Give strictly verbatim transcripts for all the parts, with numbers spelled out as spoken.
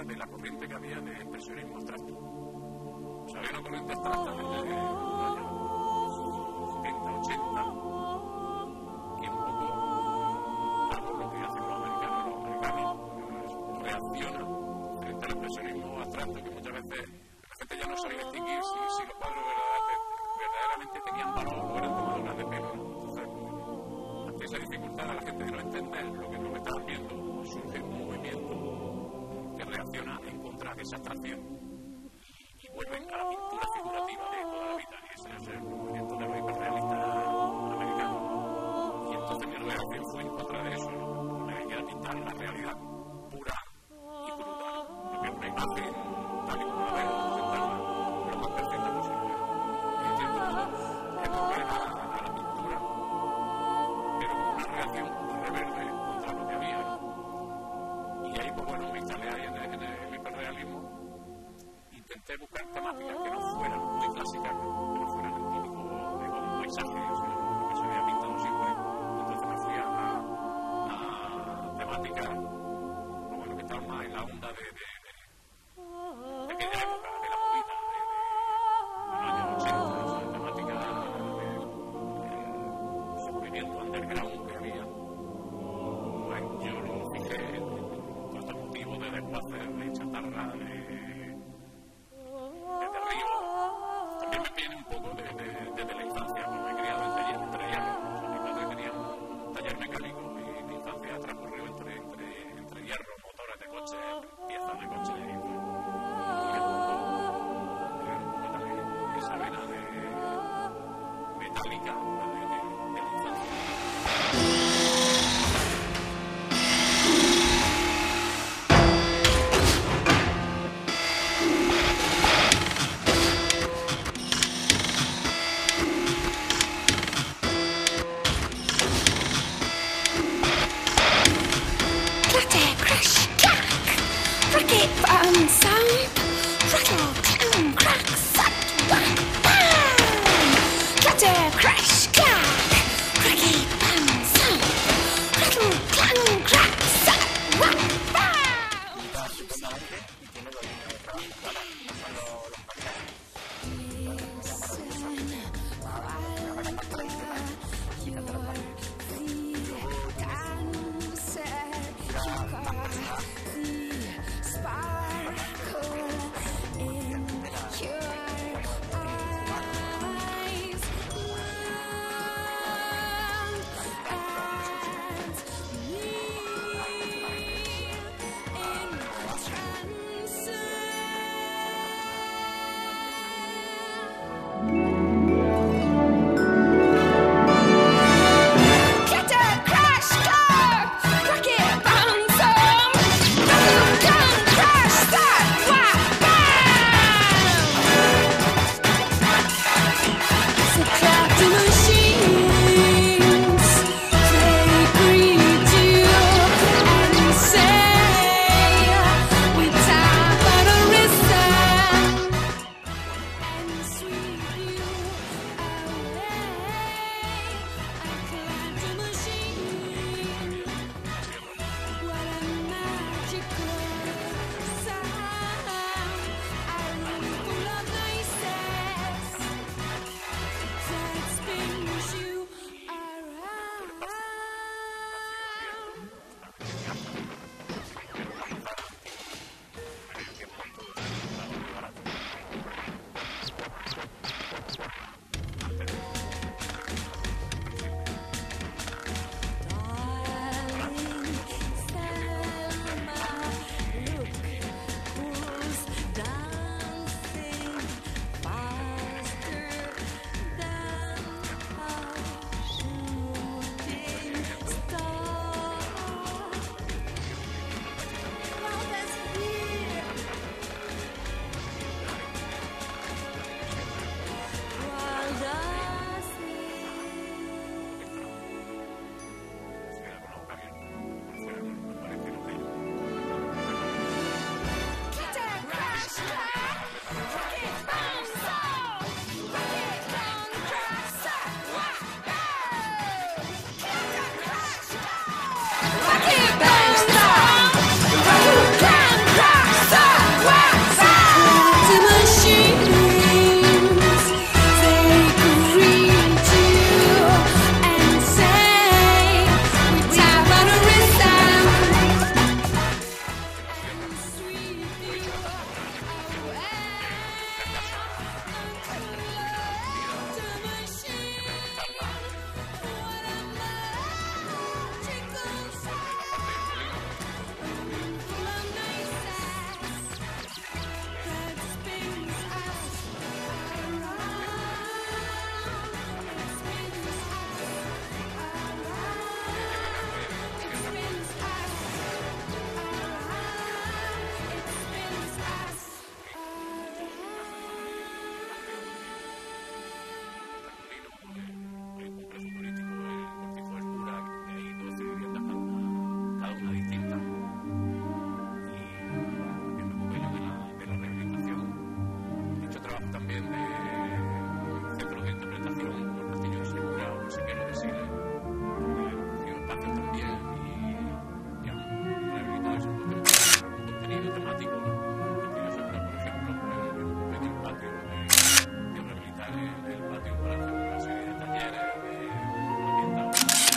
cuenta de la corriente que había de expresionismo abstracto. O sea, había una corriente abstracta desde los años setenta, ochenta, que un poco algo lo que hacen los americanos, los americanos reaccionan frente al expresionismo abstracto, que muchas veces la gente ya no sabe distinguir si, si los cuadros verdaderamente tenían valor o eran tomadoras de pelo. Entonces, ante esa dificultad a la gente de no entender lo que no están viendo, surge un movimiento que reacciona en contra de esa abstracción y vuelven a la pintura figurativa de toda la vida, y ese es el movimiento de los hiperrealistas americanos. Y entonces mi reacción fue en contra de eso, ¿no? Me venía a pintar la realidad pura y cruda, lo que es una imagen tal y como la vemos, presentarla lo más perfecta posible. Y en cierto modo, es volver a, a la pintura, pero con una reacción rebelde contra lo que había, ¿no? Y ahí, pues bueno, me instalé ahí en el, en el hiperrealismo. Intenté buscar temáticas que no fueran muy clásicas, que no fueran el típico de un paisaje, o sea, lo que se había pintado siempre. Entonces me fui a, a, a temáticas, pues bueno, que estaban más en la onda de, de, de, de aquella época, de la movida, de, de, de los años ochenta, o sea, temáticas del movimiento underground que había. Pues yo lo fijé en todo este motivo de desguaces, de chatarra, de desde arriba. También me viene un poco desde de, de, de la infancia, porque me he criado en taller, entre hierro. O sea, mi padre tenía un taller mecánico y mi infancia transcurrió entre, entre, entre hierro, motores de coches, piezas de coches y pues, y el mundo era un poco también esa vena de metálica de, de, de la infancia. también de centros de interpretación, como el Castillo de Segura o el Sequero de Sile, donde han ofrecido espacios también y, y han rehabilitado ese contenido, algún contenido temático, ¿no? El Castillo de Segura, por ejemplo, pues yo ocupé del patio de, de rehabilitar el, el patio para hacer una serie de talleres, de ambientados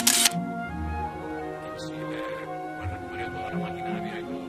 en Sile, pues recuperé toda la maquinaria y todo.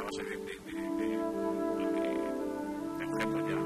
base de, de, de, de, de, de objetos ya.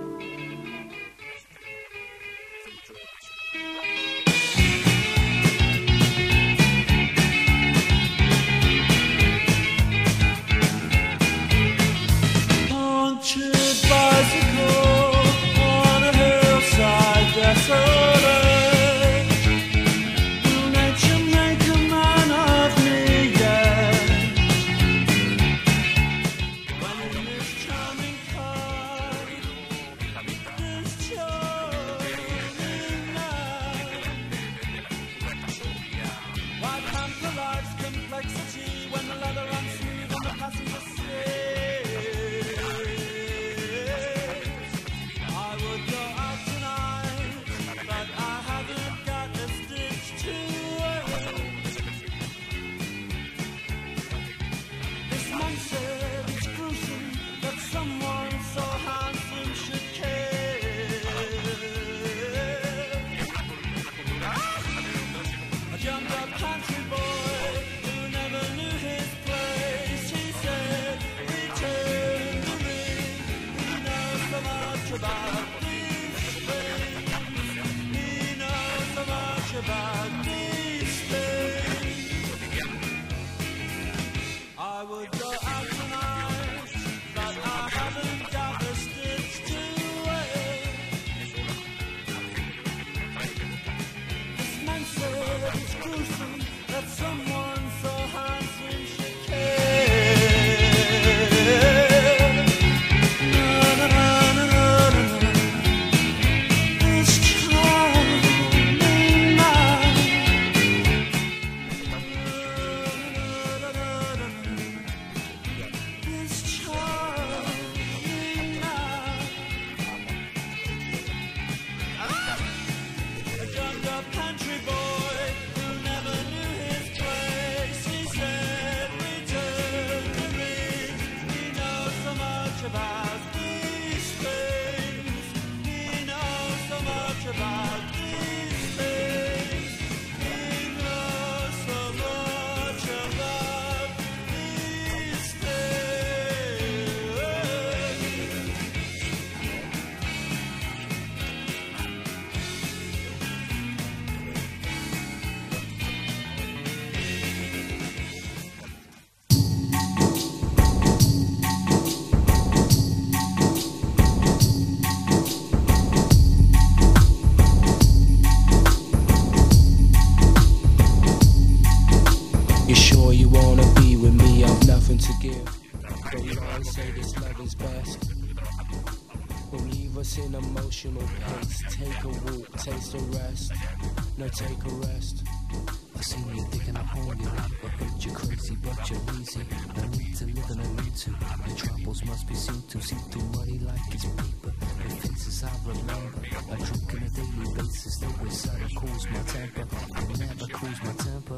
In emotional pace, take a walk, taste a rest, no take a rest. I seen you digging a hole in your neighborhood. You're crazy, but you're easy. No need to live and I need to. The troubles must be seen to. See through money like it's paper. The faces I remember. I drink on a daily basis. They were sad, it cools my temper. It never cools my temper.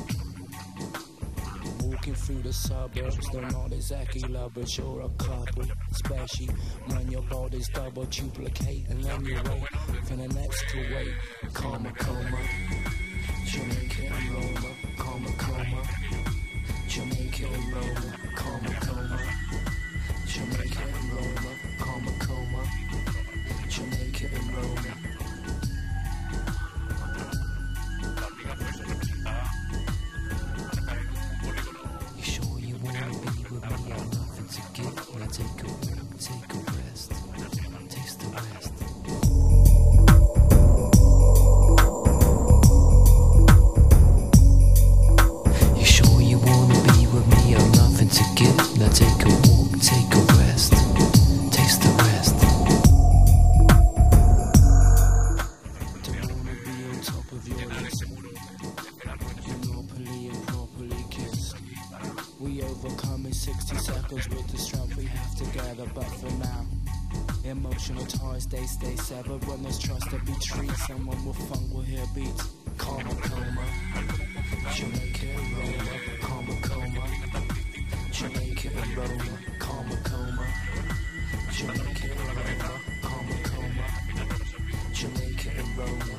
Walking through the suburbs, they're not exactly lovers, you're a couple. Especially when your body's double duplicate and then you wait for the next to wait. Karma, coma, Jamaica and Roma. Karma, coma, Jamaica and Roma. Karma, coma, Jamaica and Roma. Karma, coma, Jamaica and Roma. Take a walk, take a rest, taste the rest. You sure you wanna be with me? I've nothing to give. Now take a walk, take a rest, taste the rest. Don't wanna be on top of your list. Monopoly and properly kissed. We overcome in sixty seconds with the strength we have together, but for now, emotional ties they stay severed. When there's trust to be treated, someone with funk will hear beats. Karma, coma, Jamaica and Roma. Karma, coma, Jamaica and Roma. Karma, coma, Jamaica and Roma. Karma, coma, Jamaica and Roma.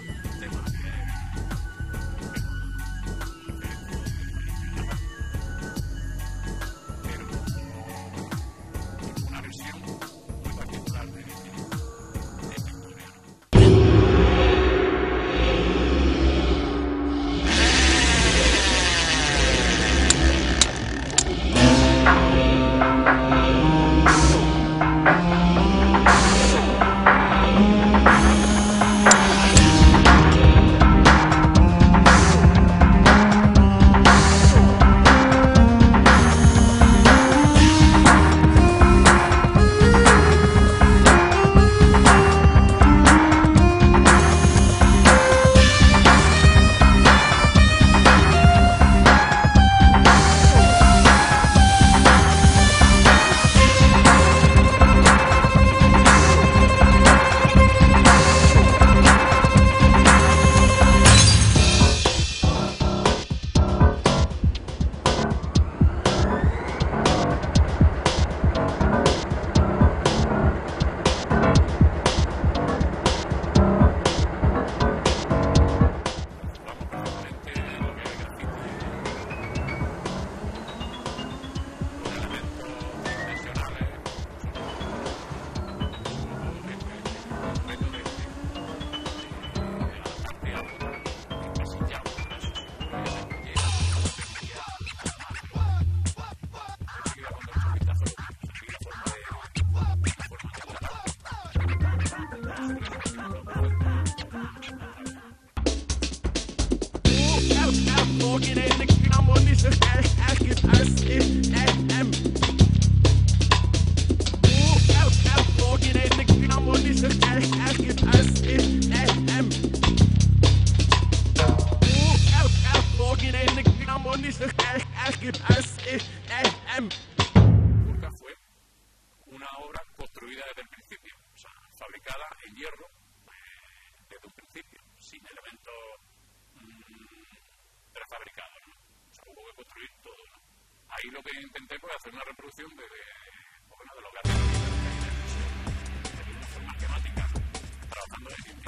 Burka fue una obra construida desde el principio, o sea, fabricada en hierro eh, desde un principio, sin elementos mmm, prefabricados, ¿no? O sea, hubo que construir todo, ¿no? Ahí lo que intenté fue hacer una reproducción de, de, bueno, de lo que hacía de una forma esquemática, trabajando en